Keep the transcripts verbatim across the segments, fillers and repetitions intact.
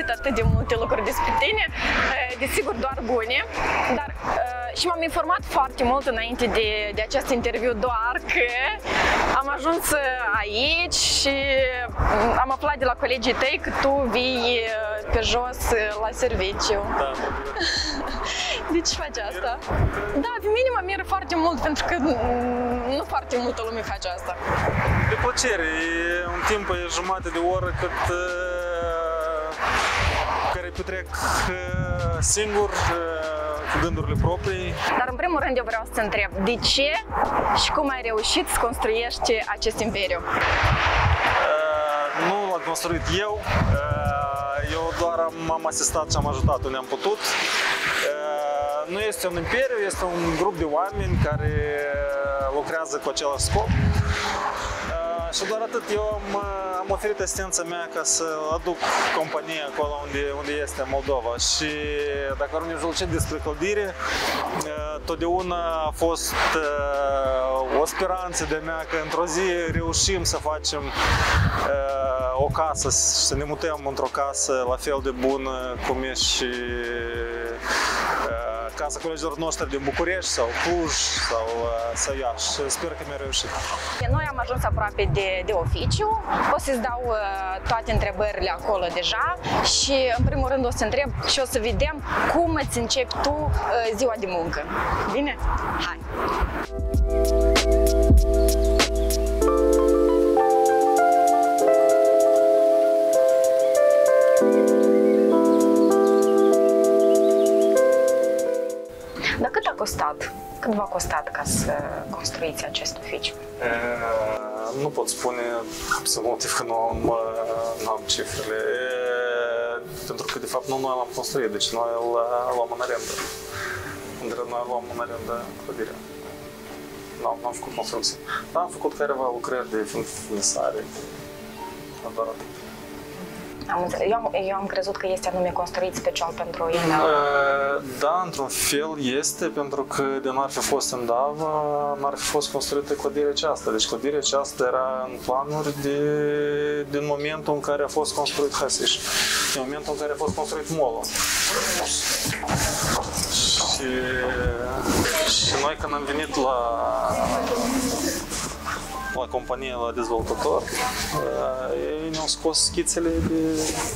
auzit atât de multe lucruri despre tine, desigur doar bune, dar și m-am informat foarte mult înainte de, de acest interviu, doar că am ajuns aici și am aflat de la colegii tăi că tu vii pe jos la serviciu. Da. De ce faci asta? Da, pe mine mă miră foarte mult, pentru că nu foarte multă lume face asta. De plăcere, e un timp, e jumătate de oră cât care petrec singur, cu gândurile proprii. Dar în primul rând eu vreau să te întreb, de ce și cum ai reușit să construiești acest imperiu? Uh, nu l-am construit eu, uh, eu doar am, am asistat și am ajutat unde am putut. Uh, nu este un imperiu, este un grup de oameni care lucrează cu același scop. Și doar atât, eu am, am oferit asistența mea ca să aduc compania acolo unde, unde este, în Moldova. Și dacă vorbim julcit despre clădire, totdeauna a fost o speranță de mea că într-o zi reușim să facem o casă, să ne mutăm într-o casă la fel de bună cum e și casa colegilor noștri din București sau Cluj sau, sau Iași. Sper că mi-a reușit. Noi am ajuns aproape de, de oficiu. O să-ți dau toate întrebările acolo deja și în primul rând o să întreb și o să vedem cum îți începi tu ziua de muncă. Bine? Hai! Dar cât a costat? Cât v-a costat ca să construiți acest oficiu? E, nu pot spune absolut că nu am, nu am cifrele. E, pentru că de fapt nu noi l-am construit, deci noi îl luăm în arendă. Între noi luăm în arendă clădirea. Nu am făcut construcții. Dar am făcut careva lucrări de finisare. Doar atât. Am eu, am, eu am crezut că este anume construit special pentru Indava. Da, într-un fel este, pentru că de n-ar fi fost Indava, n-ar fi fost construită clădirea aceasta. Deci clădirea aceasta era în planuri de, din momentul în care a fost construit Hasiș, din momentul în care a fost construit molul. Și, și noi când am venit la la companie, la dezvoltator, ei ne-au scos schițele de...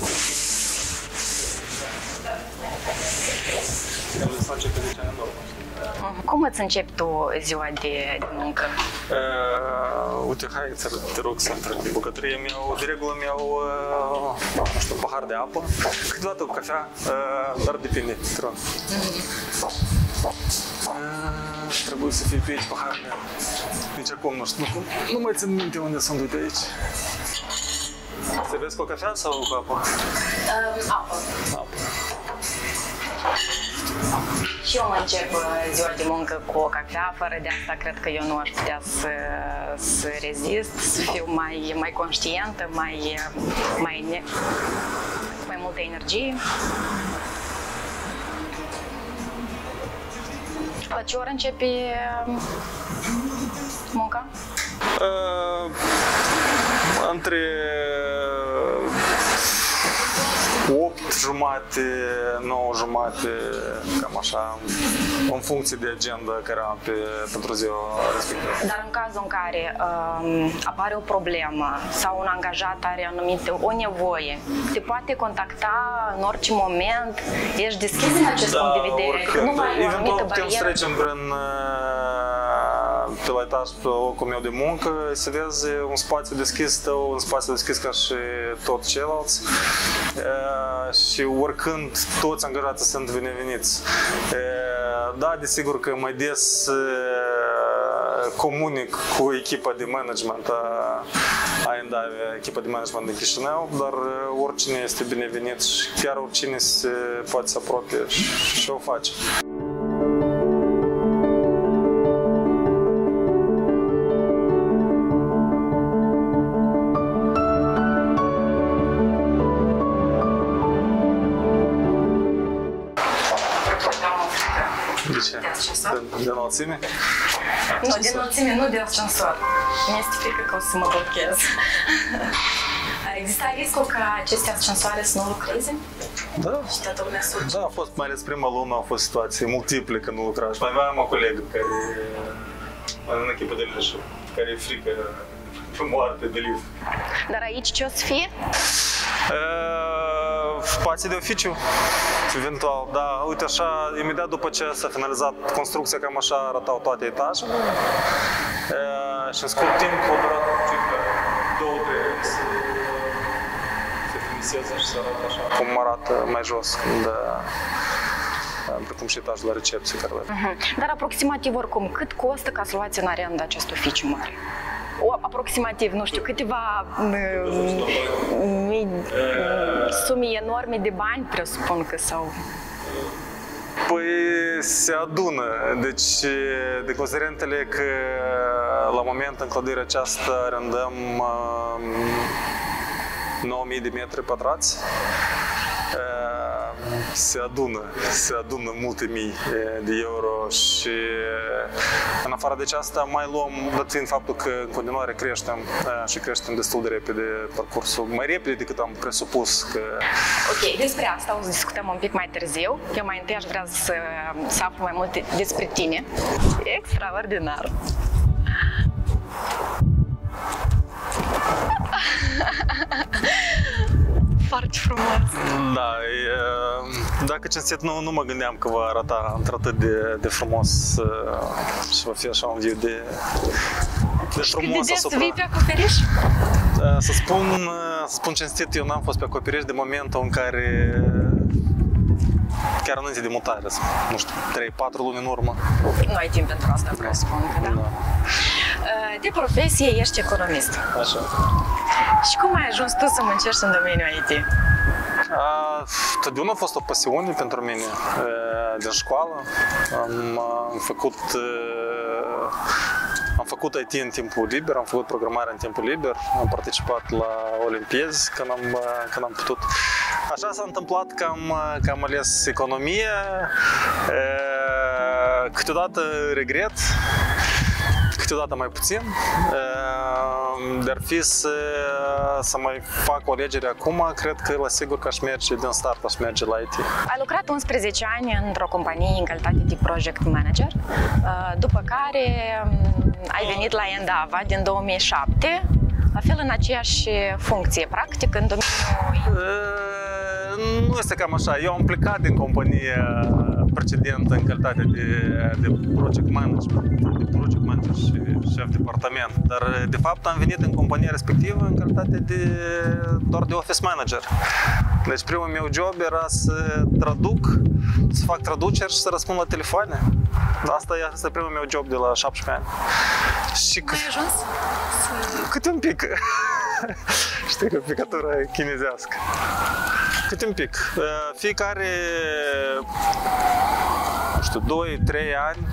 Cum îți începi tu ziua de, de muncă? Uh, uite, hai să te rog să intră în bucătărie. Mi-au, de regulă mi-au, uh, nu știu, un pahar de apă, câteodată cu cafea, uh, dar depinde, te rog. Uh, trebuie să fie pe aici paharele. Nici acum nu știu, nu, nu mai țin minte unde sunt, uite aici. Servesc cu cafea sau cu apă? Um, apă. Apă. Și eu mă încep ziua de muncă cu o cafea, fără de asta cred că eu nu aș putea să, să rezist, să fiu mai, mai conștientă, mai, mai, ne, mai multă energie. La ce oră începi munca? Uh, între opt jumate, nouă jumate, cam așa, în funcție de agenda care am pe, pentru ziua respectivă. Dar în cazul în care um, apare o problemă sau un angajat are anumite, o nevoie, te poate contacta în orice moment? Ești deschis în acest da, punct de vedere? Oricând. Nu mai ai o anumită putem barieră? să trecem prin, pe la etaj, pe locul meu de muncă, să vezi un spațiu deschis tău, un spațiu deschis ca și tot ceilalți. Și oricând toți angajații sunt bineveniți. Da, desigur că mai des comunic cu echipa de management a Indave, echipa de management din Chișinău, dar oricine este binevenit și chiar oricine se poate să apropie și o face. De ce? De, de înălțime? Nu, de înălțime, nu de ascensor. Mi-este frică că o să mă blochez. Dar exista riscul ca aceste ascensoare să nu lucreze? Da. Și toată lumea surge? Da, a fost, mai ales prima lună, au fost situații multiple când nu lucra. Și mai aveam o colegă care, în echipă de leadership, care e frică pe moarte de lift. Dar aici ce o să fie? Spații de oficiu, eventual, da. Uite așa, imediat după ce s-a finalizat construcția, cam așa arătau toate etajele. E, și în scurt timp a durat circa două, trei ani să se finiseze și să arate așa cum arată mai jos, când, precum și etajul la recepție care le uh-huh. Dar aproximativ oricum, cât costă ca să luați în arendă acest oficiu mare? O, aproximativ, nu știu, câteva mii, sume enorme de bani, presupun că sau... Păi se adună, deci de considerentele că la moment în clădirea aceasta arendăm nouă mii de metri pătrați. Se adună, se adună multe mii de euro și în afară de aceasta mai luăm, dat fiind faptul că în continuare creștem și creștem destul de repede parcursul, mai repede decât am presupus că... Ok, despre asta o să discutăm un pic mai târziu. Eu mai întâi aș vrea să, să aflu mai multe despre tine. Extraordinar! Foarte frumos! Da, e, dacă cinstit nu, nu mă gândeam că va arata într-atât de, de frumos și va fi așa un viu de, de frumos asupra. Să vii pe acoperiș? Să spun, să spun cinstit, eu n-am fost pe acoperiș de momentul în care, chiar înainte de mutare, nu știu, trei patru luni în urmă. Nu ai timp pentru asta, presupun că da? Da. De profesie ești economist. Așa. Și cum ai ajuns tu să muncești în domeniul I T? Totdeauna a fost o pasiune pentru mine. Din școală am, am făcut am făcut I T în timpul liber, am făcut programare în timpul liber, am participat la olimpiezi când am, când am putut. Așa s-a întâmplat că am, că am ales economie. Câteodată regret, câteodată mai puțin, dar fi să, să mai fac o alegere acum, cred că la sigur că aș merge din start, aș merge la I T. Ai lucrat unsprezece ani într-o companie în calitate de project manager, după care ai venit la Endava din două mii șapte, la fel în aceeași funcție, practic, în domeniul... Nu este cam așa. Eu am plecat din compania precedentă în calitate de, de project manager, de project manager și șef departament, dar de fapt am venit în compania respectivă în calitate de doar de office manager. Deci primul meu job era să traduc, să fac traduceri și să răspund la telefoane. Asta este primul meu job de la șaptesprezece ani. Și cum ai ajuns? Câte un pic. Știi că picătura e chinezească. Câte un pic. Fiecare, nu știu, doi trei ani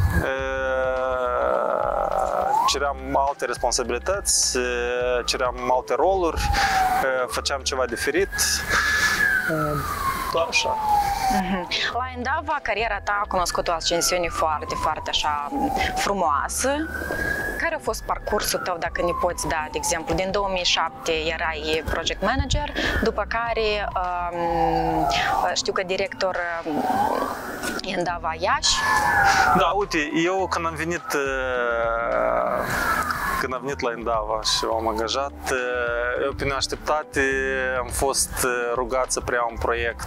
ceream alte responsabilități, ceream alte roluri, făceam ceva diferit. Doar așa. La Endava, cariera ta a cunoscut o ascensiune foarte, foarte așa frumoasă. Care a fost parcursul tău, dacă ne poți da, de exemplu, din două mii șapte erai project manager, după care um, știu că director Endava Iași? Da, uite, eu când am venit când am venit la Endava și m-am angajat, eu pe neașteptate am fost rugat să preiau un proiect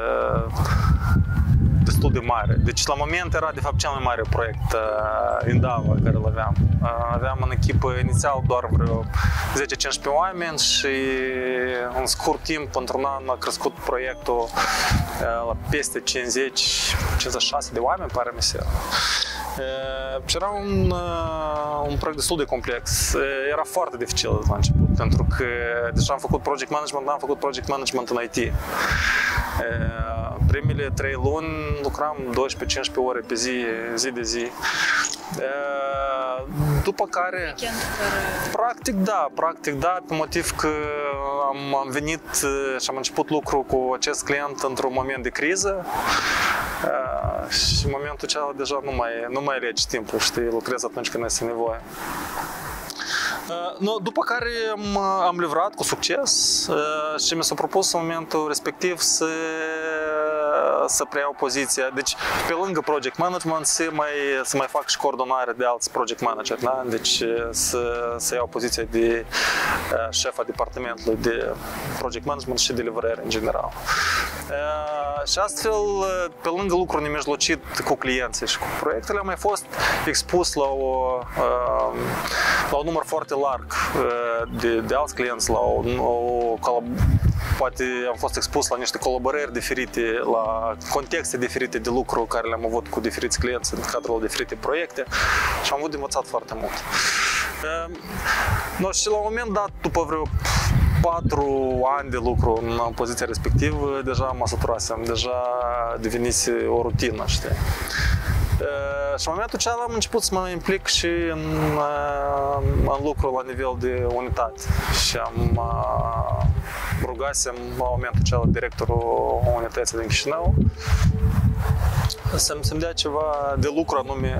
destul de mare. Deci la moment era de fapt cel mai mare proiect Endava care îl aveam. Aveam în echipă inițial doar vreo zece cincisprezece oameni și în scurt timp, într-un an, a crescut proiectul la peste cincizeci cincizeci și șase de oameni, pare mi se. Și era un, un proiect destul de complex. Era foarte dificil la început, pentru că deja am făcut project management, am făcut project management în I T. Primele trei luni lucram douăsprezece cincisprezece ore pe zi, zi de zi. După care, practic da, practic da, pe motiv că am, am venit și am început lucru cu acest client într-un moment de criză. Uh, și în momentul acela deja nu mai, nu mai alegi timpul, știi, lucrezi atunci când este nevoie. No, după care am, am livrat cu succes și mi s-a propus în momentul respectiv să, să preiau poziția. Deci, pe lângă project management, să mai, să mai fac și coordonare de alți project manager. Da? Deci, să, să iau poziția de șefa departamentului de project management și de livrare în general. Și astfel, pe lângă lucrul nemijlocit cu clienții și cu proiectele, am mai fost expus la, o, la un număr foarte larg de, de alți clienți, la o, o, poate am fost expus la niște colaborări diferite, la contexte diferite de lucru care le-am avut cu diferiți clienți în cadrul diferite proiecte și am avut de învățat foarte mult. No, și la un moment dat, după vreo patru ani de lucru în poziția respectivă, deja mă saturasem, deja devenise o rutină, știi? Și în momentul acela am început să mă implic și în, în lucru la nivel de unitate și am rugasem la momentul acela directorul unității din Chișinău să-mi, să-mi dea ceva de lucru anume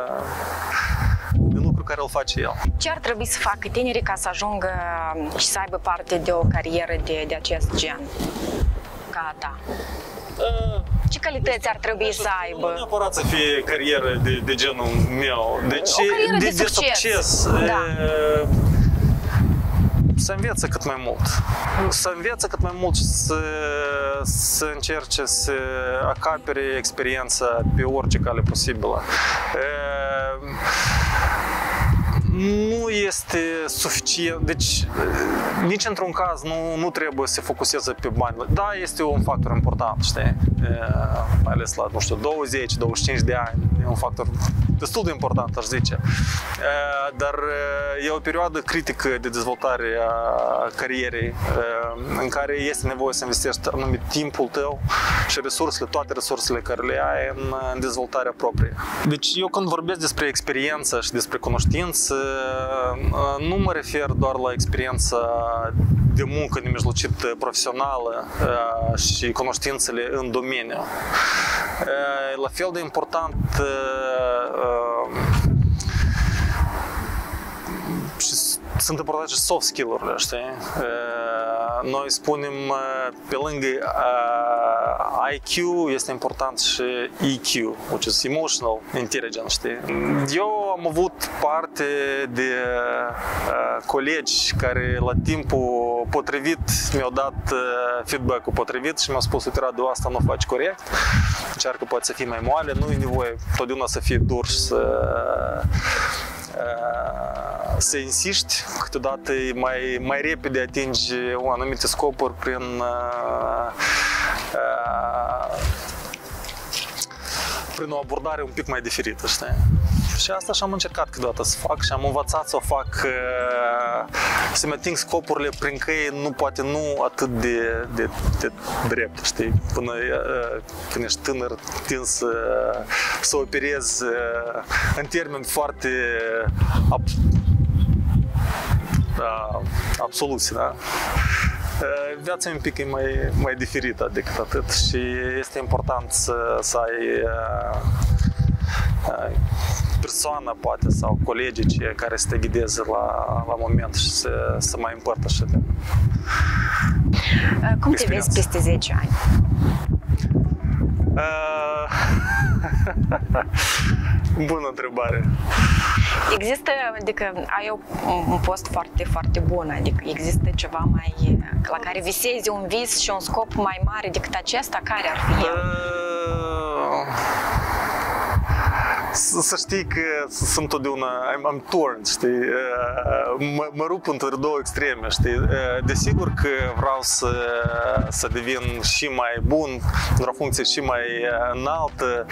de lucru care îl face el. Ce ar trebui să facă tinerii ca să ajungă și să aibă parte de o carieră de, de acest gen ca a ta? Ce calități ar trebui să aibă? Nu neapărat să fie carieră de, de genul meu. Deci, o carieră de, de, de succes. succes. Da. Să învețe cât mai mult. Să învețe cât mai mult și să, să încerce să acapere experiența pe orice cale posibilă. Nu este suficient, deci nici într-un caz nu, nu trebuie să se focuseze pe bani. Da, este un factor important, știi? Mai ales la, nu știu, douăzeci douăzeci și cinci de ani, e un factor destul de important, aș zice. Dar e o perioadă critică de dezvoltare a carierei în care este nevoie să investești anumit timpul tău și resursele, toate resursele care le ai în, în dezvoltarea proprie. Deci eu când vorbesc despre experiență și despre cunoștință, nu mă refer doar la experiența de muncă nemijlocit profesională și cunoștințele în domeniu. La fel de important și sunt importante și soft skill-urile, știi? Noi spunem, pe lângă I Q, este important și E Q, which is emotional intelligence, știi? Eu am avut parte de colegi care la timpul potrivit mi-au dat feedback-ul potrivit și mi-au spus, uite, Radu, asta nu faci corect, încearcă poate să fii mai moale, nu e nevoie totdeauna să fii dur și să să insiști, câteodată mai, mai repede atingi anumite scopuri prin uh, uh, prin o abordare un pic mai diferită, știi? Și asta și-am încercat câteodată să fac și am învățat să o fac, uh, să-mi ating scopurile prin căi nu, poate nu atât de, de, de drept, știi? Până uh, când ești tânăr, tind să, să operezi uh, în termeni foarte ab, uh, absoluți, da? Viața un pic e mai, mai diferită decât atât și este important să, să ai uh, persoană, poate, sau colegii care să te ghideze la, la moment și să, să mai împărtășește. Cum te vezi peste zece ani? Uh, Bună întrebare. Există, adică ai un post foarte, foarte bun, adică există ceva mai, la care visezi un vis și un scop mai mare decât acesta, care ar fi el? Uh, Să știi că sunt totdeauna, I'm, I'm torn, știi, mă, mă rup între două extreme, știi. Desigur că vreau să, să devin și mai bun, într-o funcție și mai înaltă,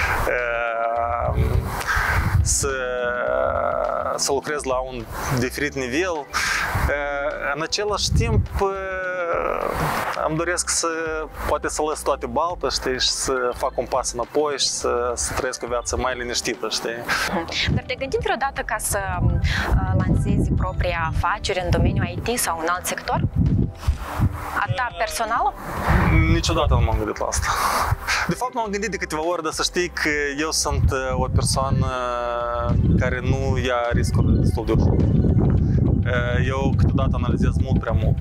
să, să lucrez la un diferit nivel. În același timp, îmi doresc să, poate să lăs toate baltă, știi, și să fac un pas înapoi și să, să trăiesc o viață mai liniștită, știi. Dar te-ai gândit vreodată ca să lansezi propria afacere în domeniul I T sau în alt sector? A ta personală? Niciodată nu m-am gândit la asta. De fapt, m-am gândit de câteva ori, dar să știi că eu sunt o persoană care nu ia riscuri destul de ușor. eu câteodată analizez mult prea mult.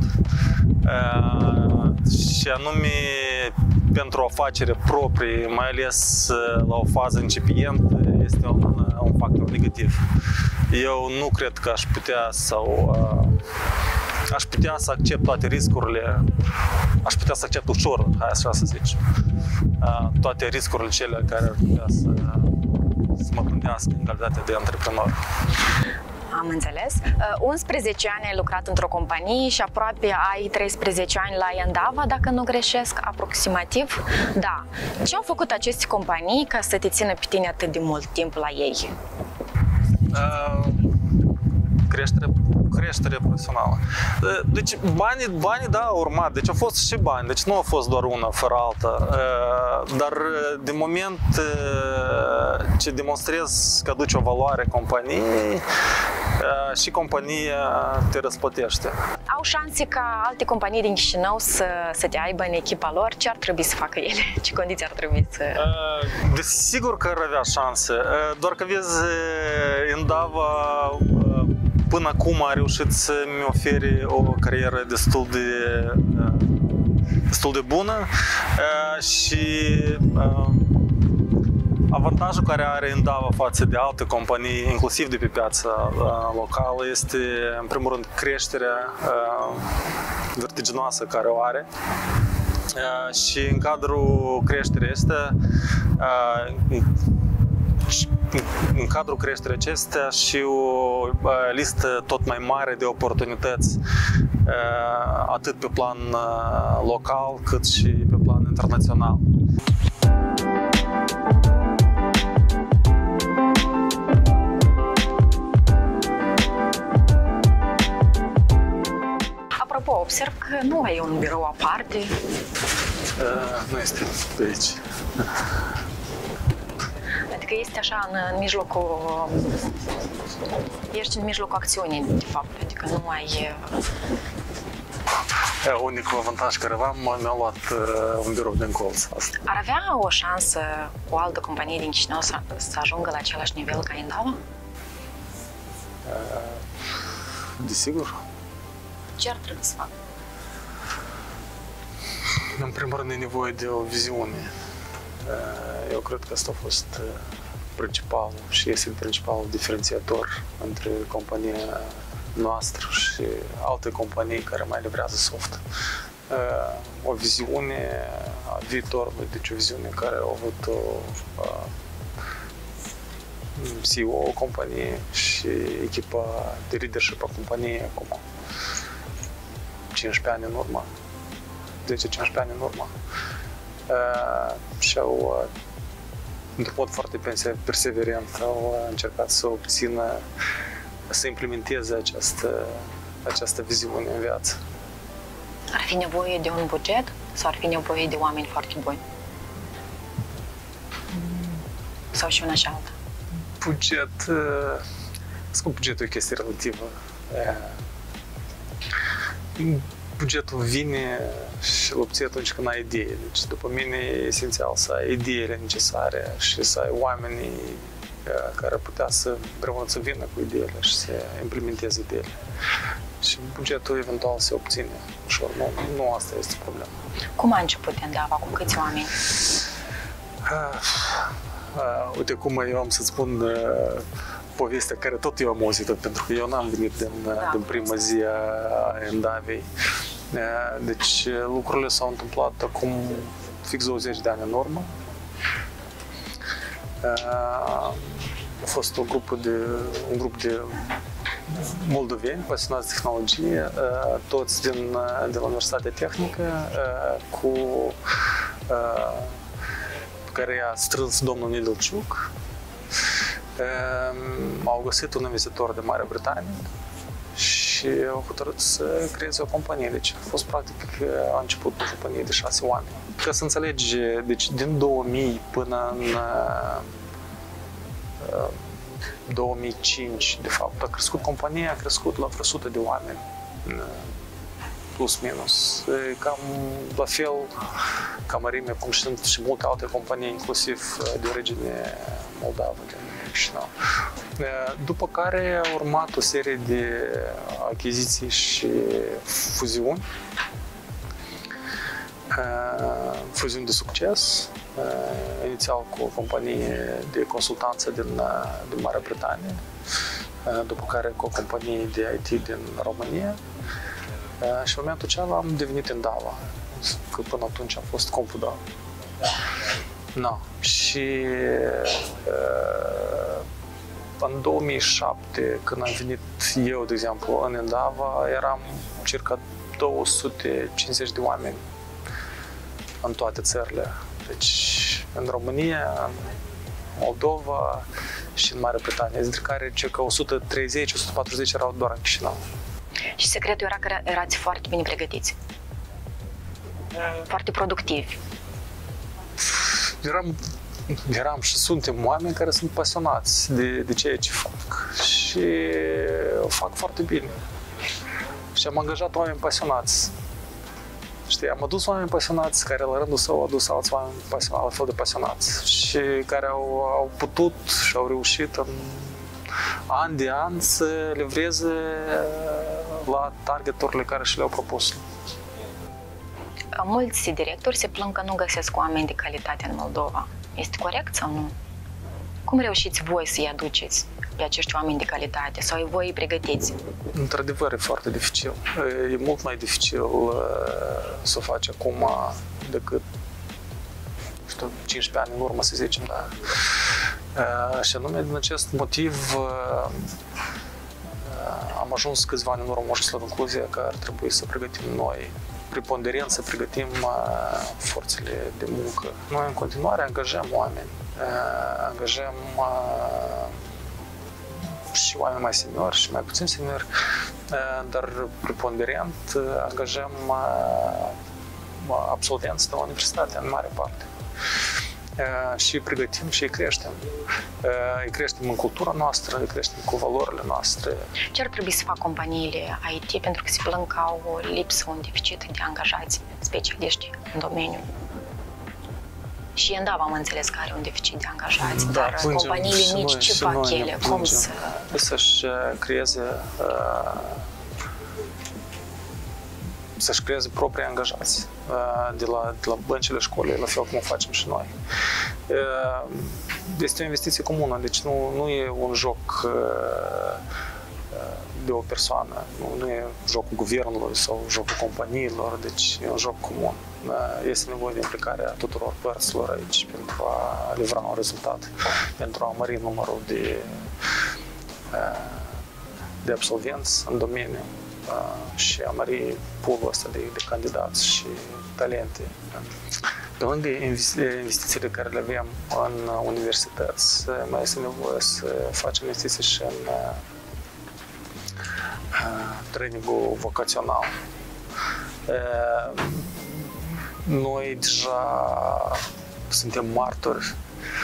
Și anume, pentru o afacere proprie, mai ales la o fază incipientă, este un, un factor negativ. Eu nu cred că aș putea sau aș putea să accept toate riscurile, aș putea să accept ușor, hai așa să zici, toate riscurile cele care ar putea să, să mă gândească în calitate de antreprenor. Am înțeles. unsprezece ani ai lucrat într-o companie și aproape ai treisprezece ani la Endava, dacă nu greșesc, aproximativ. Da. Ce au făcut aceste companii ca să te țină pe tine atât de mult timp la ei? Uh, creștere, creștere profesională. Deci banii, banii, da, au urmat. Deci au fost și bani. Deci nu a fost doar una fără alta. Uh, dar de moment uh, ce demonstrezi că aduce o valoare companiei, și compania te răsplătește. Au șanse ca alte companii din Chișinău să, să te aibă în echipa lor? Ce ar trebui să facă ele? Ce condiții ar trebui să... Desigur că ar avea șanse, doar că vezi, Endava până acum a reușit să-mi ofere o carieră destul de, destul de bună și avantajul care are Endava față de alte companii, inclusiv de pe piața uh, locală, este, în primul rând, creșterea uh, vertiginoasă care o are. Uh, și în cadrul creșterii astea, uh, în cadrul creșterii acestea și o uh, listă tot mai mare de oportunități, uh, atât pe plan uh, local, cât și pe plan internațional. Apropo, observ că nu ai un birou aparte. Uh, nu este pe aici. Adică este așa în, în mijlocul... Ești în mijlocul acțiunii, de fapt. Adică nu ai... Uh, unicul avantaj care aveam, mi-a luat uh, un birou din colț. Asta. Ar avea o șansă o altă companie din Chișinău să, să ajungă la același nivel ca Endava? Uh, desigur. Ce ar trebui să facă? În primul rând e nevoie de o viziune. Eu cred că asta a fost principalul și este principalul diferențiator între compania noastră și alte companii care mai livrează soft. O viziune a viitorului, deci o viziune care a avut o C E O a companiei și echipa de leadership a companiei acum cincisprezece ani în urmă, zece cincisprezece ani în urmă, uh, și au, uh, într-un mod foarte perseverent, au încercat să obțină, să implementeze această, această viziune în viață. Ar fi nevoie de un buget sau ar fi nevoie de oameni foarte buni? Sau și una și alta? Buget, uh, scop bugetul e o chestie relativă. Uh, Bugetul vine și îl obții atunci când ai idee. Deci, după mine, e esențial să ai ideile necesare și să ai oamenii care putea să împreună să vină cu ideile și să implementeze ideile. Și bugetul eventual se obține ușor. Nu, nu asta este problema. Cum a început Endava? Cu câți oameni? Uh, uh, uite cum eu am să-ți spun uh, povestea care tot eu am auzit-o, pentru că eu n-am venit din, da, din prima zi a Endavei. Deci lucrurile s-au întâmplat acum fix douăzeci de ani în urmă. A fost o grupă de, un grup de moldoveni pasionați de tehnologie, toți din, de la Universitatea Tehnică, cu care i-a strâns domnul Nedelciuc. Au găsit un investitor de Marea Britanie și au hotărât să creeze o companie. Deci a fost practic a început o companie de șase oameni. Ca să înțelegi, deci din două mii până în uh, două mii cinci, de fapt, a crescut compania, a crescut la vreo o sută de oameni. plus minus. E cam la fel ca mărime, cum și, și multe alte companii, inclusiv de origine moldavă, din Chișinău. După care a urmat o serie de achiziții și fuziuni. Fuziuni de succes, inițial cu o companie de consultanță din, din Marea Britanie, după care cu o companie de I T din România și în momentul acela am devenit Endava, că până atunci am fost CompuDAO. No. Și în două mii șapte, când am venit eu, de exemplu, în Endava, eram circa două sute cincizeci de oameni în toate țările. Deci, în România, în Moldova și în Marea Britanie, dintre care circa o sută treizeci - o sută patruzeci erau doar în Chișinău. Și secretul era că erați foarte bine pregătiți. Foarte productivi. Eram, eram și suntem oameni care sunt pasionați de, de ceea ce fac și o fac foarte bine. Și am angajat oameni pasionați. Știi, am adus oameni pasionați care la rândul său au adus alți oameni pasionați, la fel de pasionați și care au, au putut și au reușit în an de an să livreze la targeturile care și le-au propus. Mulți directori se plâng că nu găsesc oameni de calitate în Moldova. Este corect sau nu? Cum reușiți voi să-i aduceți pe acești oameni de calitate sau voi îi pregătiți? Într-adevăr, e foarte dificil. E mult mai dificil să o faci acum decât, știu, cincisprezece ani în urmă, să zicem, da. Și anume, din acest motiv, am ajuns câțiva ani în urmă și la concluzia că ar trebui să pregătim noi, preponderent să pregătim forțele de muncă. Noi, în continuare, angajăm oameni. Angajăm și oameni mai seniori și mai puțin seniori, dar preponderent angajăm absolvenți de la universitate în mare parte. Și îi pregătim și îi creștem. Îi creștem în cultura noastră, îi creștem cu valorile noastre. Ce ar trebui să facă companiile I T pentru că se plâng că au o lipsă, un deficit de angajați, specialiști în domeniu? Și Endava am înțeles că are un deficit de angajați, da, dar plângem, companiile mici noi, ce fac ele? Cum să... Să-și creeze să-și creeze proprii angajați de la, de la băncile școlii, la fel cum o facem și noi. Este o investiție comună, deci nu, nu e un joc de o persoană, nu, nu e jocul guvernului sau jocul companiilor, deci e un joc comun. Este nevoie de implicarea tuturor părților aici pentru a livra un rezultat, pentru a mări numărul de, de absolvenți în domeniu și a mări pool-ul ăsta de, de candidați și talente. Pe lângă investițiile care le avem în universități, mai este nevoie să facem investiții și în trainingul vocațional. Noi deja suntem martori.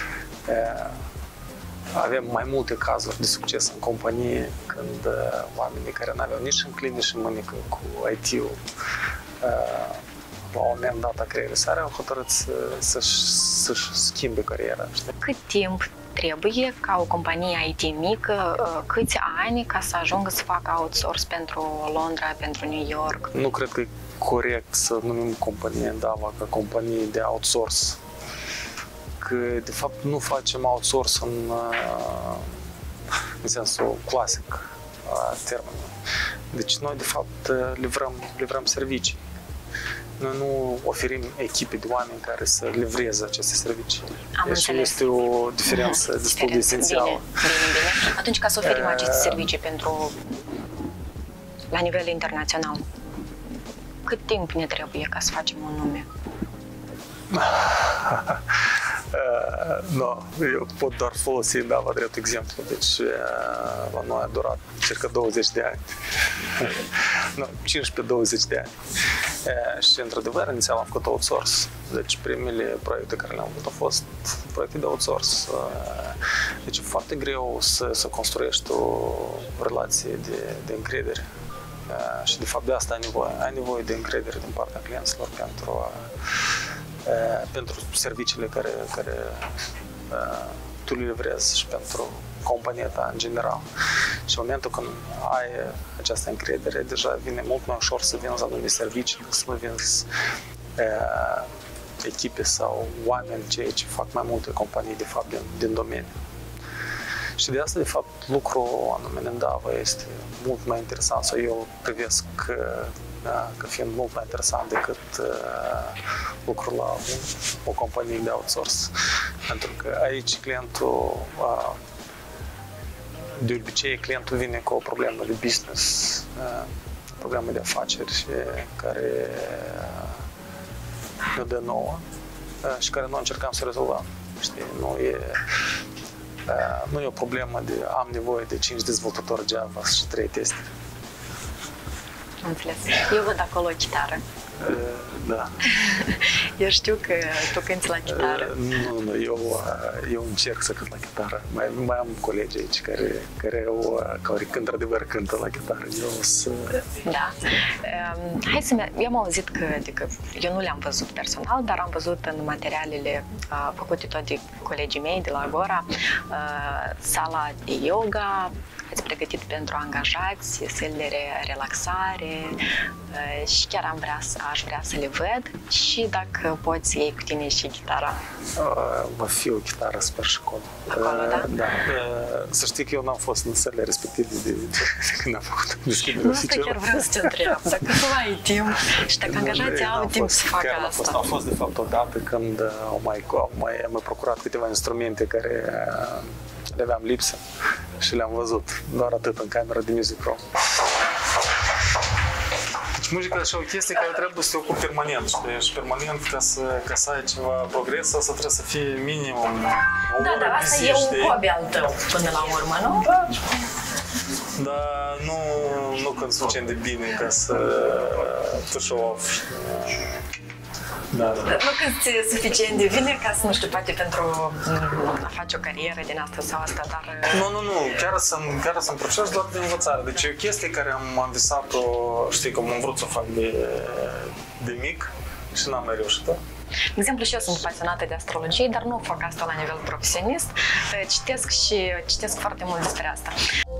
Avem mai multe cazuri de succes în companie când oamenii care nu aveau nici în clinică și mânică cu I T-ul la un moment dat a creierii sale au hotărât să-și, să-și schimbe cariera. Cât timp trebuie ca o companie I T mică, câți ani ca să ajungă să facă outsource pentru Londra, pentru New York? Nu cred că e corect să numim compania Endava ca companie de outsource. Că, de fapt, nu facem outsource în, în sensul clasic a termenului. Deci noi, de fapt, livrăm, livrăm servicii. Noi nu oferim echipe de oameni care să livreze aceste servicii. Am deci înțeles. Este o diferență uh-huh. destul de esențială. Bine, bine, bine. Atunci, ca să oferim uh... aceste servicii pentru la nivel internațional, cât timp ne trebuie ca să facem un nume? Uh, no, eu pot doar folosi Endava drept exemplu. Deci uh, la noi a durat circa douăzeci de ani. no, cincisprezece douăzeci de ani. Uh, și într-adevăr, inițial am făcut outsource. Deci primele proiecte care le-am făcut au fost proiecte de outsource. Uh, deci e foarte greu să, să construiești o relație de, de încredere Și de fapt de asta ai nevoie. Ai nevoie de încredere din partea clienților pentru, a, pentru serviciile care, care tu le livrezi și pentru compania ta în general. Și în momentul când ai această încredere, deja vine mult mai ușor să vinzi anumite servicii, decât să nu vinzi uh, echipe sau oameni, ceea ce fac mai multe companii, de fapt, din, din domeniu. Și de asta, de fapt, lucrul anume în Endava este mult mai interesant, sau eu privesc că, da, că fiind mult mai interesant decât uh, lucrul la un, o companie de outsource. Pentru că aici clientul, uh, de obicei, clientul vine cu o problemă de business, uh, o problemă de afaceri care ne dă nouă uh, și care noi încercăm să rezolvăm. Știi? Nu e Uh, nu e o problemă de am nevoie de cinci dezvoltatori Java și trei teste. Înțeles. Eu văd acolo o chitară. Uh, da. Eu știu că tu cânti la chitară. Uh, nu, nu, eu, uh, eu încerc să cânt la chitară. Mai, mai am colegi aici care, care, au, care când într-adevăr cântă la chitară. Eu să... Da. Um, hai să merg. Eu am auzit că, adică, eu nu le-am văzut personal, dar am văzut în materialele uh, făcute tot de colegii mei de la Agora, uh, sala de yoga, ați pregătit pentru angajați, săli de relaxare uh, și chiar am vrea să, aș vrea să le văd și dacă poți iei cu tine și chitara. Uh, va fi o chitară, sper, și acolo. Acolo, da? Uh, da. Uh, să știi că eu n-am fost în sălile respective de, de, de când am făcut deschiderea nu, asta chiar vreau să te întreb. Dacă tu ai timp și dacă angajații au timp să facă asta. Fost, am fost, de fapt, odată când au mai, au mai, am mai procurat câteva instrumente care uh, le aveam lipsă și le-am văzut. Doar atât în camera de Music Room. Deci muzica e așa o chestie care trebuie să te ocupi permanent. Și permanent, ca să, ca să ai ceva progres, asta trebuie să fie minimum o Da, dar asta e un hobby al tău până la urmă, nu? Da. Dar nu, nu când suficient de bine ca să te show off. Da, da, da. Nu că ți-e suficient de bine ca să, nu știu, poate pentru a face o carieră din asta sau asta, dar... Nu, nu, nu, chiar sunt, chiar sunt proces doar de învățare. Deci e o chestie care am, am visat-o, știi, că am vrut să o fac de, de mic și n-am mai reușit. De exemplu, și eu sunt pasionată de astrologie, dar nu fac asta la nivel profesionist. Citesc și citesc foarte mult despre asta.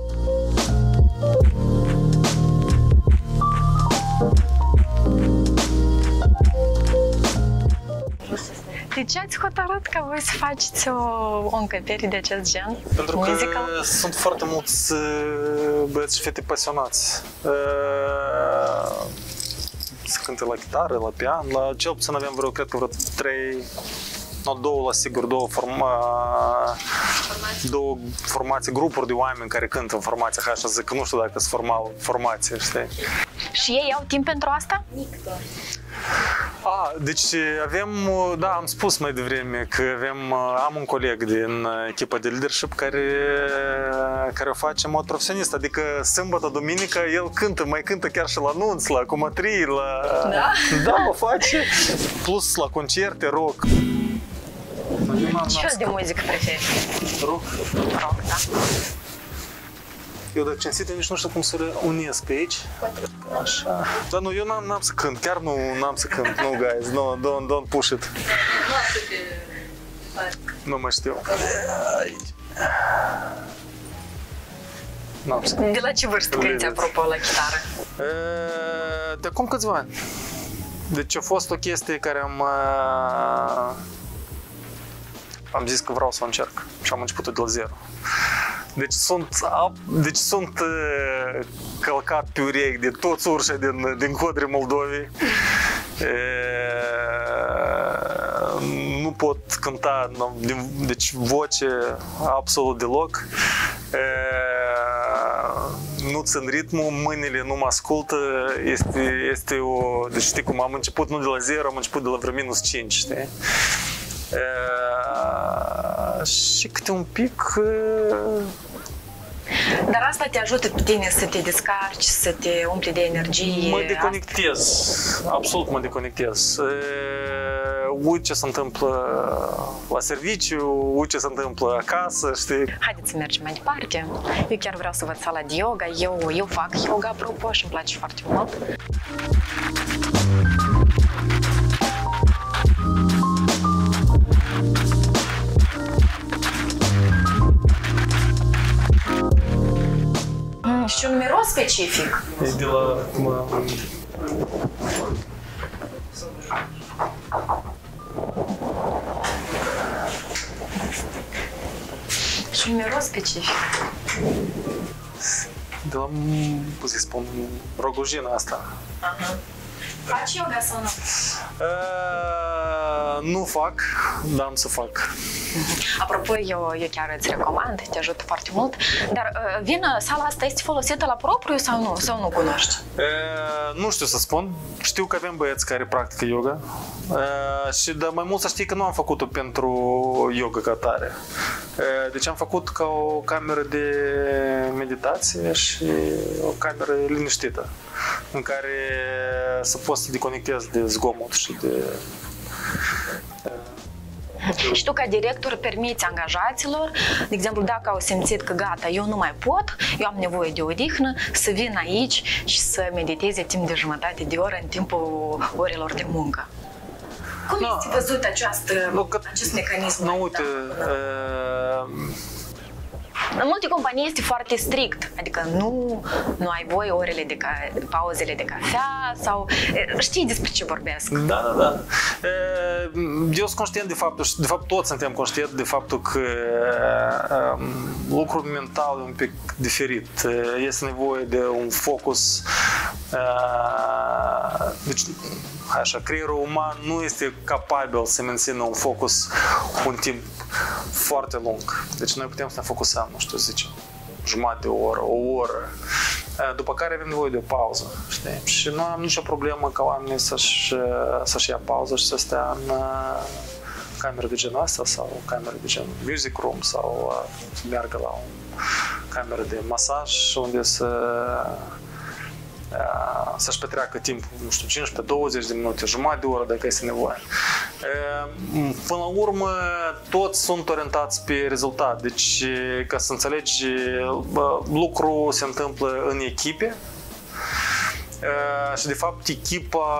De ce ați hotărât ca voi să faceți o, o încăpere de acest gen? Pentru că musical? Sunt foarte mulți băieți și fete pasionați. Să cânte la chitară, la pian, la cel puțin aveam vreo, cred că vreo trei, no, două la sigur, două, forma, două formații, grupuri de oameni care cântă în formația așa, zic că nu știu dacă sunt formal, formație, știi? Și ei au timp pentru asta? A, deci avem, da, am spus mai devreme că avem, am un coleg din echipa de leadership care, care o face în mod profesionist, adică sâmbătă, duminică, el cântă, mai cântă chiar și la nunți, la cumătrii, la... Da? Da, o face, plus la concerte, rock. Ce fel de muzică preferi? Rock. Rock, da. Eu, dacă cinstit, nici nu știu cum să unesc pe aici. Așa. Dar nu, eu n-am, n-am să cânt, chiar nu n-am să cânt, nu, guys, no, don't, don't push it. Nu mai știu. Aici. N-am să cânt. De la ce vârstă cânti, apropo, la chitară? De acum câțiva ani. Deci a fost o chestie care am... Am zis că vreau să o încerc și am început de la zero. Deci sunt, deci sunt uh, călcat pe urechi de toți urșii din, din Codrii Moldovei. E, nu pot cânta, deci voce absolut deloc. E, nu țin ritmul, mâinile nu mă ascultă. Este, este o... Deci știi cum, am început nu de la zero, am început de la vreo minus cinci, știi? E, și câte un pic... Dar asta te ajută pe tine să te descarci, să te umpli de energie? Mă deconectez, absolut mă deconectez. E, uit ce se întâmplă la serviciu, uite ce se întâmplă acasă, știi? Haideți să mergem mai departe. Eu chiar vreau să văd sala de yoga. Eu, eu fac yoga, apropo, și îmi place foarte mult. Mm, și un miros specific. E de la... Și un miros specific. De la, cum să spun, rogojina asta. Aha. Faci yoga sau nu? Uh, nu fac, dar am să fac. Apropo, eu, eu chiar îți recomand, te ajută foarte mult. Dar uh, vin, sala asta este folosită la propriu sau nu? Sau nu cunoști? Uh, nu știu să spun. Știu că avem băieți care practică yoga. Uh, și de mai mult să știi că nu am făcut-o pentru yoga ca tare. Uh, deci am făcut ca o cameră de meditație și o cameră liniștită în care să poți să te conectezi de zgomot și de... Și tu, ca director, permiți angajaților, de exemplu, dacă au simțit că gata, eu nu mai pot, eu am nevoie de odihnă, să vin aici și să mediteze timp de jumătate de oră în timpul orelor de muncă. Cum no, este văzut această, no, că, acest mecanism? Nu, uite, uh, în multe companii este foarte strict, adică nu, nu ai voie orele de ca, pauzele de cafea sau știi despre ce vorbesc. Da, da, da. Eu sunt conștient de faptul, și de fapt toți suntem conștienți de faptul că um, lucrul mental e un pic diferit. Este nevoie de un focus. Uh, deci, așa, creierul uman nu este capabil să mențină un focus un timp foarte lung. Deci noi putem să ne focusăm, nu știu, zicem, jumătate de oră, o oră, după care avem nevoie de o pauză, știi? Și nu am nicio problemă ca oamenii să-și, să-și ia pauză și să stea în cameră de genul asta sau cameră de gen music room sau să meargă la o cameră de masaj unde să să-și petreacă timpul, nu știu, cincisprezece douăzeci de minute, jumătate de oră dacă este nevoie. Până la urmă, toți sunt orientați pe rezultat. Deci, ca să înțelegi, lucrul se întâmplă în echipe și, de fapt, echipa,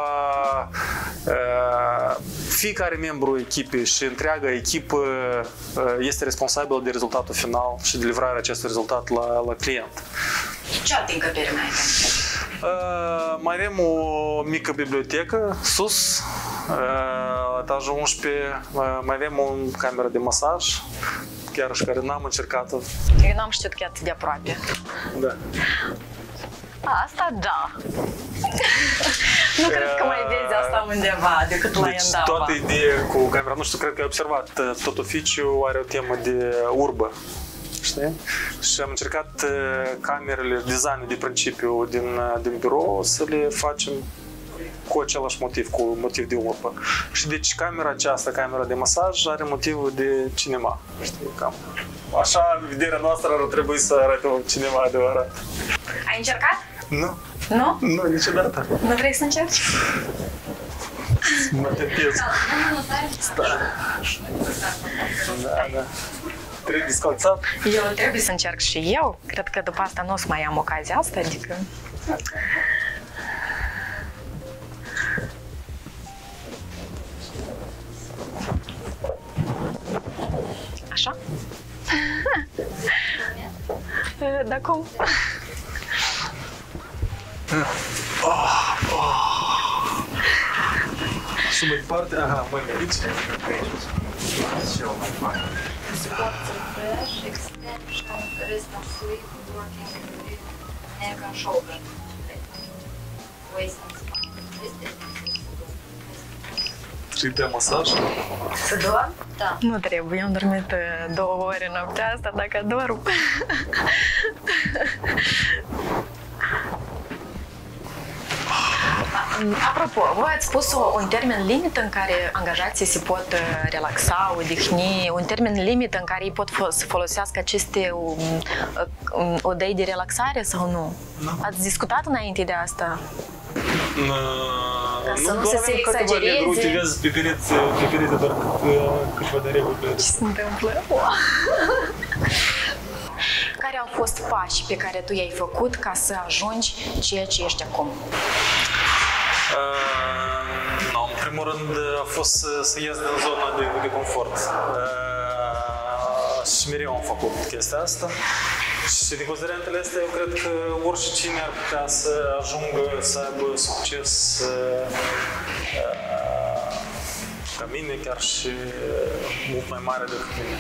fiecare membru echipei și întreaga echipă este responsabilă de rezultatul final și de livrarea acestui rezultat la, la client. Ce alte încăperi mai avem? Uh, mai avem o mică bibliotecă sus, uh, la etajul unsprezece, uh, mai avem o cameră de masaj, chiar și care n-am încercat-o. Eu n-am știut că e atât de aproape. Da. Asta da. Nu cred că mai vezi asta undeva decât la deci, Iandava. Toată ideea cu camera, nu știu, cred că ai observat, tot oficiul are o temă de urbă. Știi? Și am încercat camerele, designul de principiu din, din birou să le facem cu același motiv, cu motiv de urbă. Și deci camera aceasta, camera de masaj, are motivul de cinema. Știi? Cam așa, în vederea noastră ar trebui să arate un cinema adevărat. Ai încercat? Nu. Nu? Nu, niciodată. Nu vrei să încerci? Mă tentez. Stai. Da, da. Trebuie descalțat? Eu trebuie să încerc și eu. Cred că după asta nu o să mai am ocazia asta, adică... Așa? Da, cum? Oh, oh. Și mai departe, aha, mai aici. Support fresh, extension, rest of sleep, working with neck and shoulder, waist and spine. Și te masaj? Să dorm? Da. Nu trebuie, eu am dormit două ore noaptea asta, dacă dorm. Apropo, voi ați spus un termen limită în care angajații se pot relaxa, odihni, un termen limită în care ei pot să folosească aceste odăi de relaxare sau nu? Nu. Ați discutat înainte de asta? Ca să nu nu doar se avem câteva reguli, uite, exagereze. vezi pe pereți, pe pereți doar câteva de reguli. Ce se întâmplă? Care au fost pașii pe care tu i-ai făcut ca să ajungi ceea ce ești acum? Uh, no, în primul rând a fost să, să ies din zona de, de confort. Uh, și mereu am făcut chestia asta. Și din considerentele astea, eu cred că oricine ar putea să ajungă să aibă succes uh, ca mine, chiar și mult mai mare decât mine.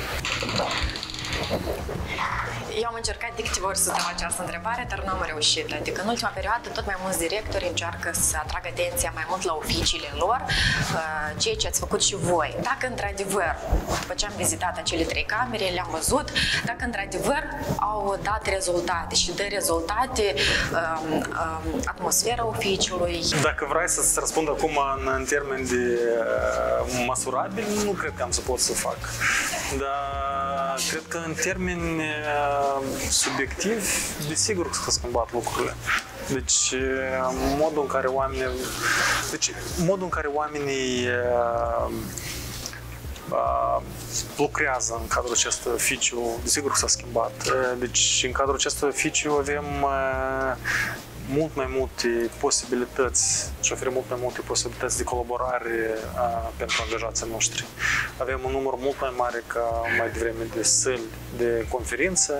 Eu am încercat de câteva ori să dau această întrebare, dar nu am reușit. Adică în ultima perioadă tot mai mulți directori încearcă să atragă atenția mai mult la oficiile lor, ceea ce ați făcut și voi. Dacă într-adevăr, după ce am vizitat acele trei camere, le-am văzut, dacă într-adevăr au dat rezultate și dă rezultate um, um, atmosfera oficiului. Dacă vrei să-ți răspund acum în, în termeni de uh, măsurabil, nu cred că am să pot să fac. Dar cred că în termeni uh, subiectivi, desigur că s-au schimbat lucrurile. Deci, modul în care oamenii, deci, modul în care oamenii uh, uh, lucrează în cadrul acestui oficiu, desigur că s-a schimbat. Deci, în cadrul acestui oficiu avem uh, mult mai multe posibilități și oferim mult mai multe posibilități de colaborare uh, pentru angajații noștri. Avem un număr mult mai mare ca mai devreme de săli de conferință.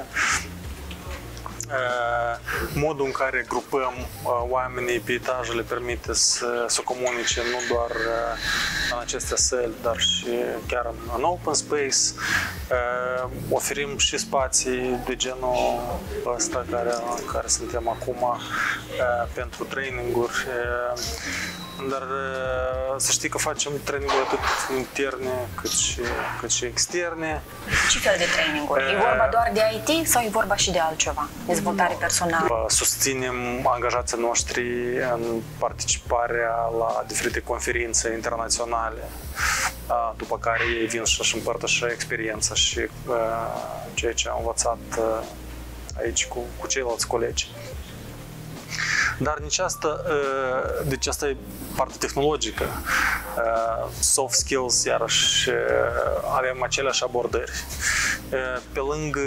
Modul în care grupăm oamenii pe etaje le permite să, să comunice nu doar în aceste săli, dar și chiar în, în open space. Oferim și spații de genul ăsta care, care suntem acum pentru traininguri. Dar să știi că facem traininguri atât interne cât și, cât și externe. Ce fel de traininguri? E vorba doar de I T sau e vorba și de altceva? Dezvoltare personală? Susținem angajații noștri în participarea la diferite conferințe internaționale, după care ei vin și-și împărtășesc experiența și ceea ce au învățat aici cu, cu ceilalți colegi. Dar nici asta, deci asta e partea tehnologică. Soft skills, iarăși, avem aceleași abordări. Pe lângă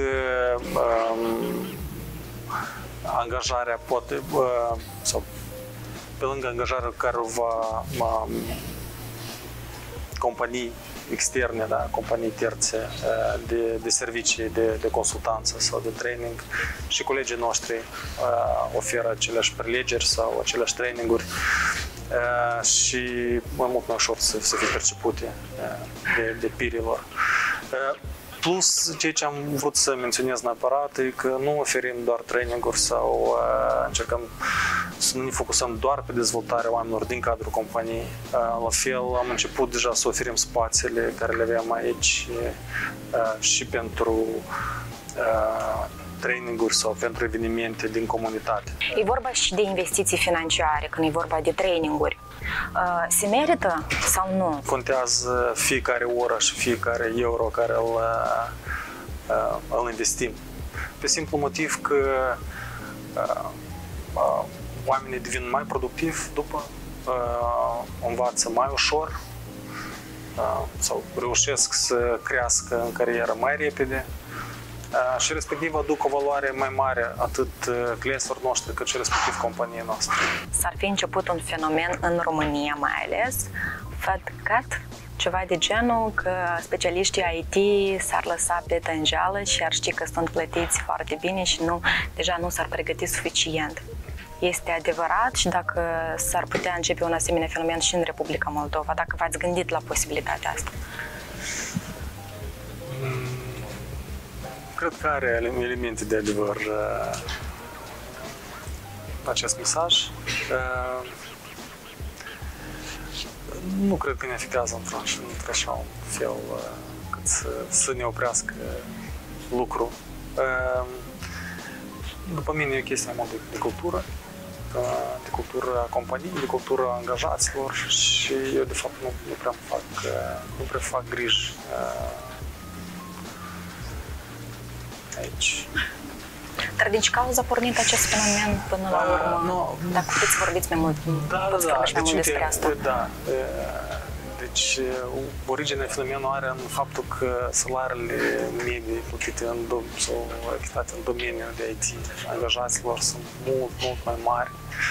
angajarea, poate, sau pe lângă angajarea care va companii externe, da, companii terțe de, de servicii, de, de consultanță sau de training, și colegii noștri uh, oferă aceleași prelegeri sau aceleași traininguri uh, și mai mult mai ușor să, să fie percepute uh, de, de pirilor. Uh, Plus, ceea ce am vrut să menționez neapărat e că nu oferim doar traininguri sau uh, încercăm să nu ne focusăm doar pe dezvoltarea oamenilor din cadrul companiei. Uh, la fel, am început deja să oferim spațiile care le aveam aici uh, și pentru uh, traininguri sau pentru evenimente din comunitate. E vorba și de investiții financiare, când e vorba de traininguri. Se merită sau nu? Contează fiecare oră și fiecare euro care îl, îl investim. Pe simplu motiv că oamenii devin mai productivi după, învață mai ușor sau reușesc să crească în carieră mai repede și respectiv aduc o valoare mai mare atât clienților noștri cât și respectiv companiei noastre. S-ar fi început un fenomen în România mai ales, fat cut, ceva de genul că specialiștii I T s-ar lăsa pe tânjeală și ar ști că sunt plătiți foarte bine și nu, deja nu s-ar pregăti suficient. Este adevărat și dacă s-ar putea începe un asemenea fenomen și în Republica Moldova, dacă v-ați gândit la posibilitatea asta? Cred că are elemente de adevăr uh, acest mesaj. Uh, nu cred că ne afectează într-un așa fel uh, cât să, să ne oprească lucru. Uh, după mine e o chestie mai mult de, de cultură, uh, de cultura companiei, de cultura angajaților și eu de fapt nu, nu prea fac, uh, nu prea fac griji uh, aici. Dar din ce cauză a pornit acest fenomen până la urmă? Uh, no, Dacă puteți vorbiți mai mult, da, puteți da, vorbi mai deci, mult despre asta. Da. Deci, originea fenomenului are în faptul că salariile medii plătite în dom- sau achitate în domeniul de I T angajaților sunt mult, mult mai mari